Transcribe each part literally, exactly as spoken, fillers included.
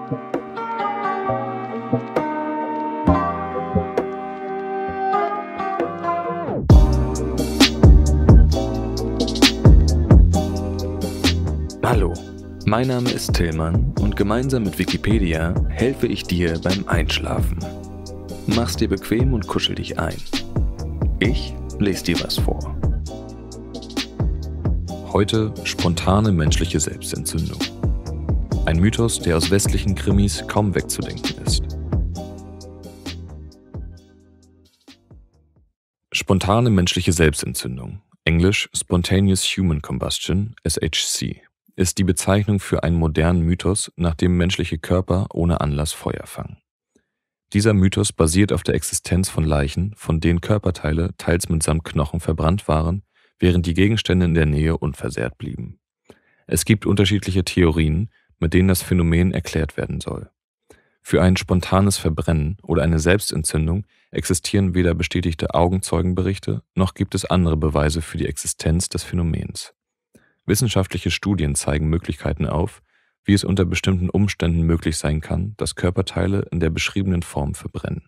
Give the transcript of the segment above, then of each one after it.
Hallo, mein Name ist Tillmann und gemeinsam mit Wikipedia helfe ich dir beim Einschlafen. Mach's dir bequem und kuschel dich ein. Ich lese dir was vor. Heute spontane menschliche Selbstentzündung. Ein Mythos, der aus westlichen Krimis kaum wegzudenken ist. Spontane menschliche Selbstentzündung, englisch Spontaneous Human Combustion, S H C, ist die Bezeichnung für einen modernen Mythos, nach dem menschliche Körper ohne Anlass Feuer fangen. Dieser Mythos basiert auf der Existenz von Leichen, von denen Körperteile teils mitsamt Knochen verbrannt waren, während die Gegenstände in der Nähe unversehrt blieben. Es gibt unterschiedliche Theorien, mit denen das Phänomen erklärt werden soll. Für ein spontanes Verbrennen oder eine Selbstentzündung existieren weder bestätigte Augenzeugenberichte, noch gibt es andere Beweise für die Existenz des Phänomens. Wissenschaftliche Studien zeigen Möglichkeiten auf, wie es unter bestimmten Umständen möglich sein kann, dass Körperteile in der beschriebenen Form verbrennen.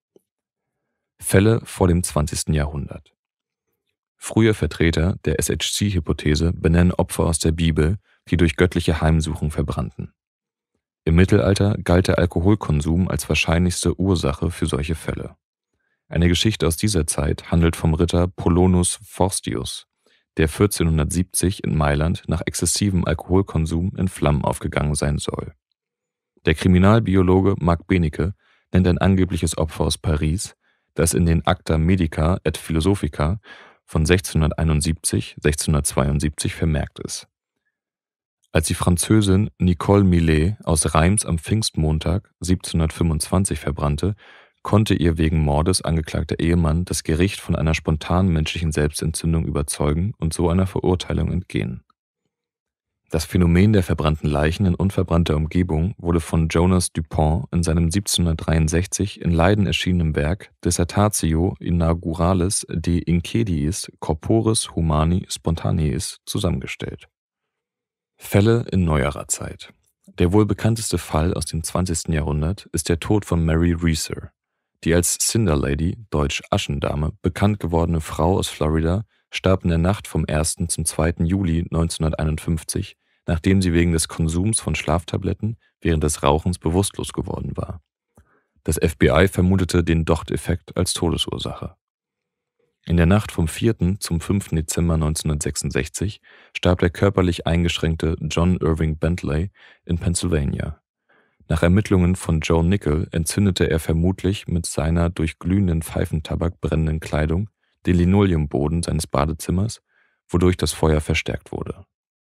Fälle vor dem zwanzigsten Jahrhundert. Frühe Vertreter der S H C-Hypothese benennen Opfer aus der Bibel, die durch göttliche Heimsuchung verbrannten. Im Mittelalter galt der Alkoholkonsum als wahrscheinlichste Ursache für solche Fälle. Eine Geschichte aus dieser Zeit handelt vom Ritter Polonus Forstius, der vierzehnhundertsiebzig in Mailand nach exzessivem Alkoholkonsum in Flammen aufgegangen sein soll. Der Kriminalbiologe Marc Benecke nennt ein angebliches Opfer aus Paris, das in den Acta Medica et Philosophica von sechzehnhunderteinundsiebzig bis sechzehnhundertzweiundsiebzig vermerkt ist. Als die Französin Nicole Millet aus Reims am Pfingstmontag siebzehnhundertfünfundzwanzig verbrannte, konnte ihr wegen Mordes angeklagter Ehemann das Gericht von einer spontanen menschlichen Selbstentzündung überzeugen und so einer Verurteilung entgehen. Das Phänomen der verbrannten Leichen in unverbrannter Umgebung wurde von Jonas Dupont in seinem siebzehnhundertdreiundsechzig in Leiden erschienenen Werk Dissertatio inauguralis de Incediis corporis humani spontaneis zusammengestellt. Fälle in neuerer Zeit. Der wohl bekannteste Fall aus dem zwanzigsten Jahrhundert ist der Tod von Mary Reeser. Die als Cinder Lady, deutsch Aschendame, bekannt gewordene Frau aus Florida starb in der Nacht vom ersten zum zweiten Juli neunzehnhunderteinundfünfzig, nachdem sie wegen des Konsums von Schlaftabletten während des Rauchens bewusstlos geworden war. Das F B I vermutete den Docht-Effekt als Todesursache. In der Nacht vom vierten zum fünften Dezember neunzehnhundertsechsundsechzig starb der körperlich eingeschränkte John Irving Bentley in Pennsylvania. Nach Ermittlungen von Joe Nickel entzündete er vermutlich mit seiner durch glühenden Pfeifentabak brennenden Kleidung den Linoleumboden seines Badezimmers, wodurch das Feuer verstärkt wurde.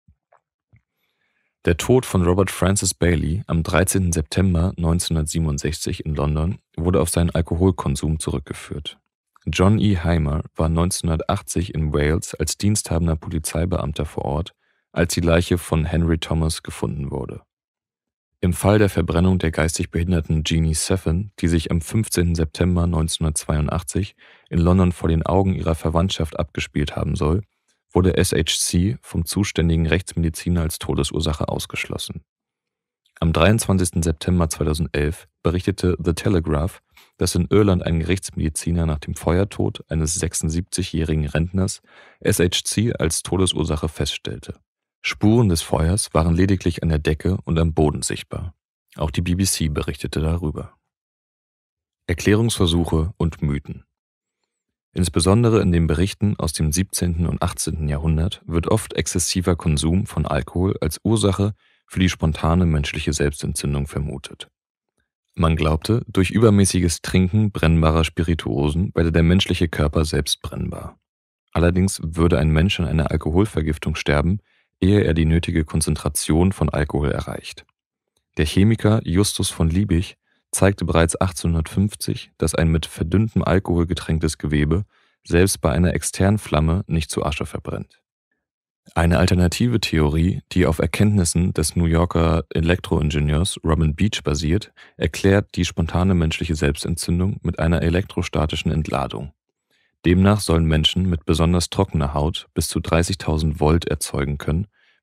Der Tod von Robert Francis Bailey am dreizehnten September neunzehnhundertsiebenundsechzig in London wurde auf seinen Alkoholkonsum zurückgeführt. John E. Heimer war neunzehnhundertachtzig in Wales als diensthabender Polizeibeamter vor Ort, als die Leiche von Henry Thomas gefunden wurde. Im Fall der Verbrennung der geistig behinderten Jeannie Seffen, die sich am fünfzehnten September neunzehnhundertzweiundachtzig in London vor den Augen ihrer Verwandtschaft abgespielt haben soll, wurde S H C vom zuständigen Rechtsmediziner als Todesursache ausgeschlossen. Am dreiundzwanzigsten September zweitausendelf berichtete The Telegraph, dass in Irland ein Gerichtsmediziner nach dem Feuertod eines sechsundsiebzigjährigen Rentners S H C als Todesursache feststellte. Spuren des Feuers waren lediglich an der Decke und am Boden sichtbar. Auch die B B C berichtete darüber. Erklärungsversuche und Mythen. Insbesondere in den Berichten aus dem siebzehnten und achtzehnten Jahrhundert wird oft exzessiver Konsum von Alkohol als Ursache für die spontane menschliche Selbstentzündung vermutet. Man glaubte, durch übermäßiges Trinken brennbarer Spirituosen werde der menschliche Körper selbst brennbar. Allerdings würde ein Mensch an einer Alkoholvergiftung sterben, ehe er die nötige Konzentration von Alkohol erreicht. Der Chemiker Justus von Liebig zeigte bereits achtzehnhundertfünfzig, dass ein mit verdünntem Alkohol getränktes Gewebe selbst bei einer externen Flamme nicht zu Asche verbrennt. Eine alternative Theorie, die auf Erkenntnissen des New Yorker Elektroingenieurs Robin Beach basiert, erklärt die spontane menschliche Selbstentzündung mit einer elektrostatischen Entladung. Demnach sollen Menschen mit besonders trockener Haut bis zu dreißigtausend Volt erzeugen können,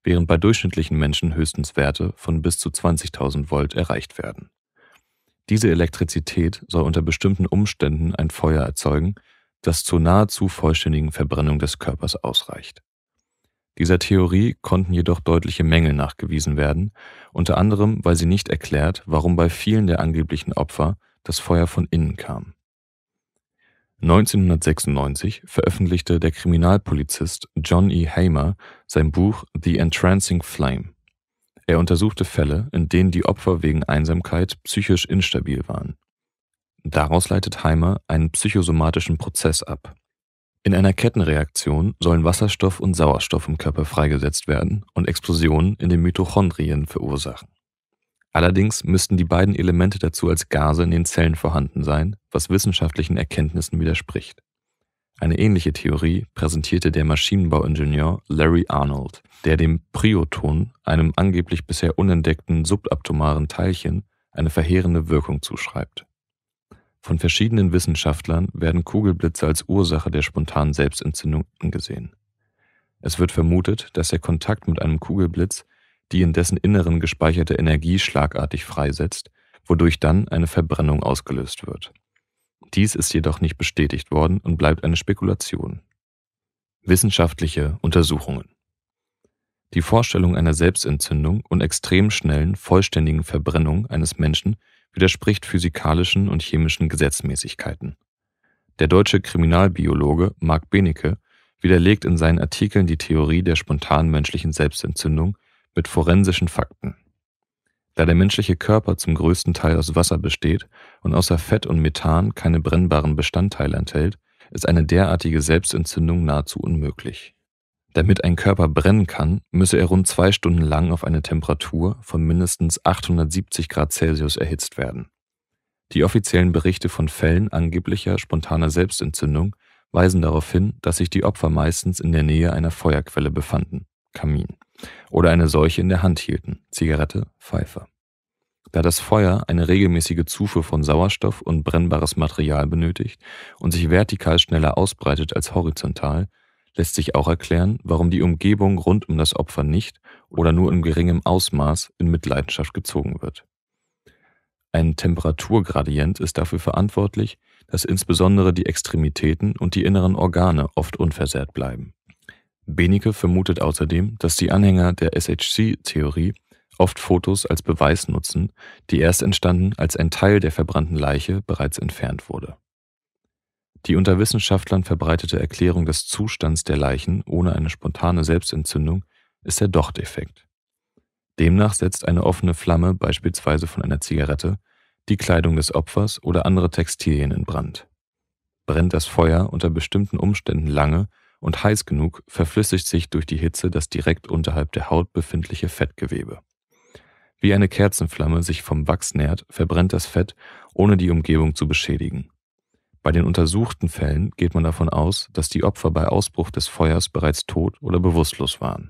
während bei durchschnittlichen Menschen höchstens Werte von bis zu zwanzigtausend Volt erreicht werden. Diese Elektrizität soll unter bestimmten Umständen ein Feuer erzeugen, das zur nahezu vollständigen Verbrennung des Körpers ausreicht. Dieser Theorie konnten jedoch deutliche Mängel nachgewiesen werden, unter anderem, weil sie nicht erklärt, warum bei vielen der angeblichen Opfer das Feuer von innen kam. neunzehnhundertsechsundneunzig veröffentlichte der Kriminalpolizist John E. Hamer sein Buch The Entrancing Flame. Er untersuchte Fälle, in denen die Opfer wegen Einsamkeit psychisch instabil waren. Daraus leitet Hamer einen psychosomatischen Prozess ab. In einer Kettenreaktion sollen Wasserstoff und Sauerstoff im Körper freigesetzt werden und Explosionen in den Mitochondrien verursachen. Allerdings müssten die beiden Elemente dazu als Gase in den Zellen vorhanden sein, was wissenschaftlichen Erkenntnissen widerspricht. Eine ähnliche Theorie präsentierte der Maschinenbauingenieur Larry Arnold, der dem Prioton, einem angeblich bisher unentdeckten subatomaren Teilchen, eine verheerende Wirkung zuschreibt. Von verschiedenen Wissenschaftlern werden Kugelblitze als Ursache der spontanen Selbstentzündung angesehen. Es wird vermutet, dass der Kontakt mit einem Kugelblitz die in dessen Inneren gespeicherte Energie schlagartig freisetzt, wodurch dann eine Verbrennung ausgelöst wird. Dies ist jedoch nicht bestätigt worden und bleibt eine Spekulation. Wissenschaftliche Untersuchungen. Die Vorstellung einer Selbstentzündung und extrem schnellen, vollständigen Verbrennung eines Menschen widerspricht physikalischen und chemischen Gesetzmäßigkeiten. Der deutsche Kriminalbiologe Marc Benecke widerlegt in seinen Artikeln die Theorie der spontanen menschlichen Selbstentzündung mit forensischen Fakten. Da der menschliche Körper zum größten Teil aus Wasser besteht und außer Fett und Methan keine brennbaren Bestandteile enthält, ist eine derartige Selbstentzündung nahezu unmöglich. Damit ein Körper brennen kann, müsse er rund zwei Stunden lang auf eine Temperatur von mindestens achthundertsiebzig Grad Celsius erhitzt werden. Die offiziellen Berichte von Fällen angeblicher spontaner Selbstentzündung weisen darauf hin, dass sich die Opfer meistens in der Nähe einer Feuerquelle befanden, Kamin, oder eine solche in der Hand hielten, Zigarette, Pfeife. Da das Feuer eine regelmäßige Zufuhr von Sauerstoff und brennbares Material benötigt und sich vertikal schneller ausbreitet als horizontal, lässt sich auch erklären, warum die Umgebung rund um das Opfer nicht oder nur in geringem Ausmaß in Mitleidenschaft gezogen wird. Ein Temperaturgradient ist dafür verantwortlich, dass insbesondere die Extremitäten und die inneren Organe oft unversehrt bleiben. Benecke vermutet außerdem, dass die Anhänger der S H C-Theorie oft Fotos als Beweis nutzen, die erst entstanden, als ein Teil der verbrannten Leiche bereits entfernt wurde. Die unter Wissenschaftlern verbreitete Erklärung des Zustands der Leichen ohne eine spontane Selbstentzündung ist der Docht-Effekt. Demnach setzt eine offene Flamme, beispielsweise von einer Zigarette, die Kleidung des Opfers oder andere Textilien in Brand. Brennt das Feuer unter bestimmten Umständen lange und heiß genug, verflüssigt sich durch die Hitze das direkt unterhalb der Haut befindliche Fettgewebe. Wie eine Kerzenflamme sich vom Wachs nährt, verbrennt das Fett, ohne die Umgebung zu beschädigen. Bei den untersuchten Fällen geht man davon aus, dass die Opfer bei Ausbruch des Feuers bereits tot oder bewusstlos waren.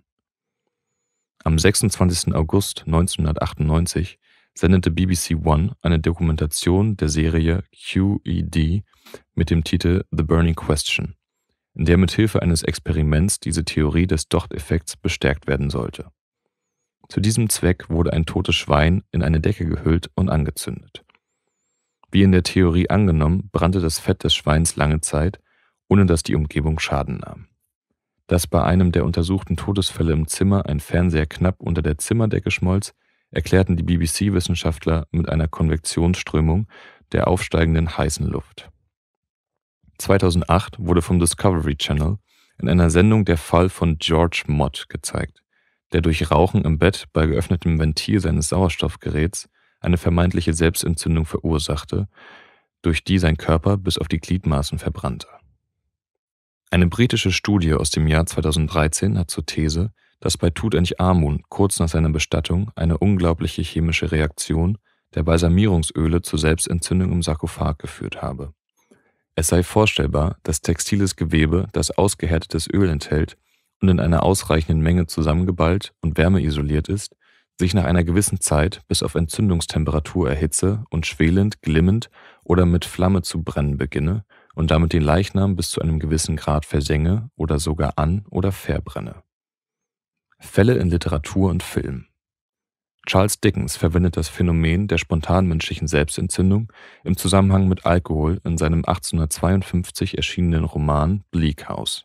Am sechsundzwanzigsten August neunzehnhundertachtundneunzig sendete B B C One eine Dokumentation der Serie Q E D mit dem Titel The Burning Question, in der mit Hilfe eines Experiments diese Theorie des Docht-Effekts bestärkt werden sollte. Zu diesem Zweck wurde ein totes Schwein in eine Decke gehüllt und angezündet. Wie in der Theorie angenommen, brannte das Fett des Schweins lange Zeit, ohne dass die Umgebung Schaden nahm. Dass bei einem der untersuchten Todesfälle im Zimmer ein Fernseher knapp unter der Zimmerdecke schmolz, erklärten die B B C-Wissenschaftler mit einer Konvektionsströmung der aufsteigenden heißen Luft. zweitausendacht wurde vom Discovery Channel in einer Sendung der Fall von George Mott gezeigt, der durch Rauchen im Bett bei geöffnetem Ventil seines Sauerstoffgeräts eine vermeintliche Selbstentzündung verursachte, durch die sein Körper bis auf die Gliedmaßen verbrannte. Eine britische Studie aus dem Jahr zweitausenddreizehn hat zur These, dass bei Tutanchamun kurz nach seiner Bestattung eine unglaubliche chemische Reaktion der Balsamierungsöle zur Selbstentzündung im Sarkophag geführt habe. Es sei vorstellbar, dass textiles Gewebe, das ausgehärtetes Öl enthält und in einer ausreichenden Menge zusammengeballt und wärmeisoliert ist, sich nach einer gewissen Zeit bis auf Entzündungstemperatur erhitze und schwelend, glimmend oder mit Flamme zu brennen beginne und damit den Leichnam bis zu einem gewissen Grad versenge oder sogar an- oder verbrenne. Fälle in Literatur und Film. Charles Dickens verwendet das Phänomen der spontanmenschlichen Selbstentzündung im Zusammenhang mit Alkohol in seinem achtzehnhundertzweiundfünfzig erschienenen Roman Bleak House.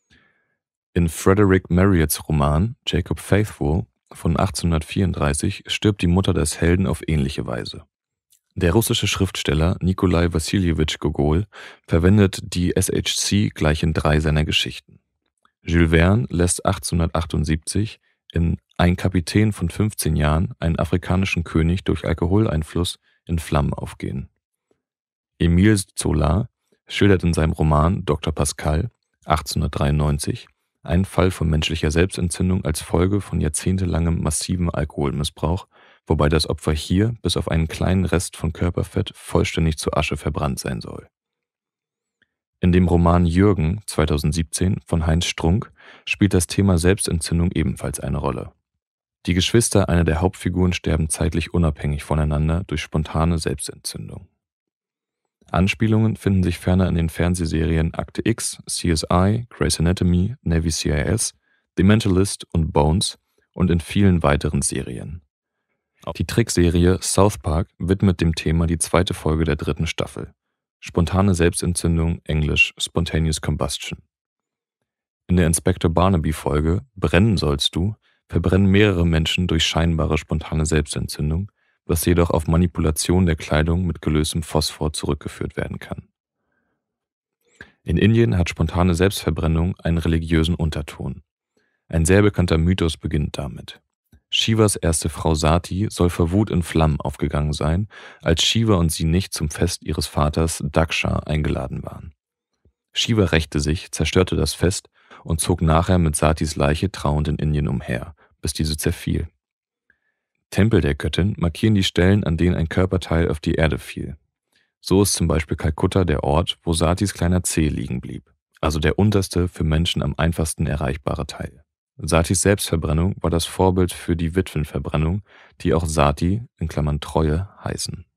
In Frederick Marryats Roman Jacob Faithful von achtzehnhundertvierunddreißig stirbt die Mutter des Helden auf ähnliche Weise. Der russische Schriftsteller Nikolai Wassiljewitsch Gogol verwendet die S H C gleich in drei seiner Geschichten. Jules Verne lässt achtzehnhundertachtundsiebzig in Ein Kapitän von fünfzehn Jahren einen afrikanischen König durch Alkoholeinfluss in Flammen aufgehen. Émile Zola schildert in seinem Roman Doktor Pascal achtzehnhundertdreiundneunzig einen Fall von menschlicher Selbstentzündung als Folge von jahrzehntelangem massivem Alkoholmissbrauch, wobei das Opfer hier bis auf einen kleinen Rest von Körperfett vollständig zu Asche verbrannt sein soll. In dem Roman Jürgen zweitausendsiebzehn von Heinz Strunk spielt das Thema Selbstentzündung ebenfalls eine Rolle. Die Geschwister einer der Hauptfiguren sterben zeitlich unabhängig voneinander durch spontane Selbstentzündung. Anspielungen finden sich ferner in den Fernsehserien Akte X, C S I, Grey's Anatomy, Navy C I S, The Mentalist und Bones und in vielen weiteren Serien. Die Trickserie South Park widmet dem Thema die zweite Folge der dritten Staffel. Spontane Selbstentzündung, englisch Spontaneous Combustion. In der Inspektor Barnaby-Folge Brennen sollst du verbrennen mehrere Menschen durch scheinbare spontane Selbstentzündung, was jedoch auf Manipulation der Kleidung mit gelöstem Phosphor zurückgeführt werden kann. In Indien hat spontane Selbstverbrennung einen religiösen Unterton. Ein sehr bekannter Mythos beginnt damit. Shivas erste Frau Sati soll vor Wut in Flammen aufgegangen sein, als Shiva und sie nicht zum Fest ihres Vaters Daksha eingeladen waren. Shiva rächte sich, zerstörte das Fest und zog nachher mit Satis Leiche trauernd in Indien umher, bis diese zerfiel. Tempel der Göttin markieren die Stellen, an denen ein Körperteil auf die Erde fiel. So ist zum Beispiel Kalkutta der Ort, wo Satis kleiner Zeh liegen blieb, also der unterste, für Menschen am einfachsten erreichbare Teil. Satis Selbstverbrennung war das Vorbild für die Witwenverbrennung, die auch Sati in Klammern Treue heißen.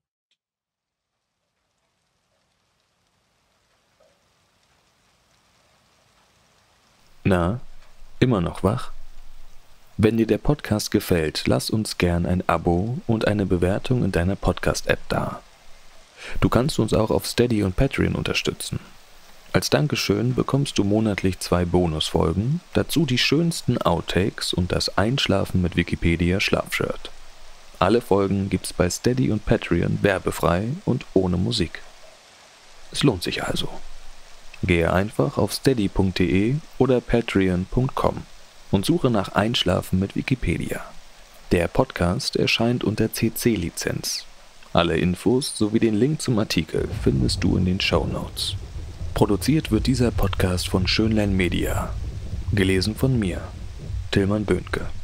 Na, immer noch wach? Wenn dir der Podcast gefällt, lass uns gern ein Abo und eine Bewertung in deiner Podcast-App da. Du kannst uns auch auf Steady und Patreon unterstützen. Als Dankeschön bekommst du monatlich zwei Bonusfolgen, dazu die schönsten Outtakes und das Einschlafen mit Wikipedia Schlafshirt. Alle Folgen gibt's bei Steady und Patreon werbefrei und ohne Musik. Es lohnt sich also. Gehe einfach auf steady punkt de oder patreon punkt com und suche nach Einschlafen mit Wikipedia. Der Podcast erscheint unter C C-Lizenz. Alle Infos sowie den Link zum Artikel findest du in den Shownotes. Produziert wird dieser Podcast von Schönlein Media. Gelesen von mir, Tilman Böhnke.